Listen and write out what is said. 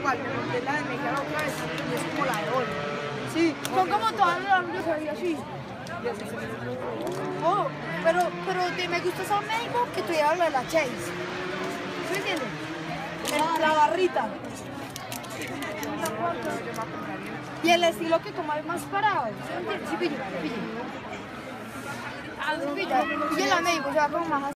igual, me monté la de mexicana otra vez y es como la de oro. Sí, son como todas las luces y así. Oh, pero me gusta esa México que tú llevas lo de la Chase. ¿Sí me entiendes? La barrita. Y el estilo que como es más parado. ¿Sí me entiendes? Sí, pille. Sí, pille la México, se va como más así.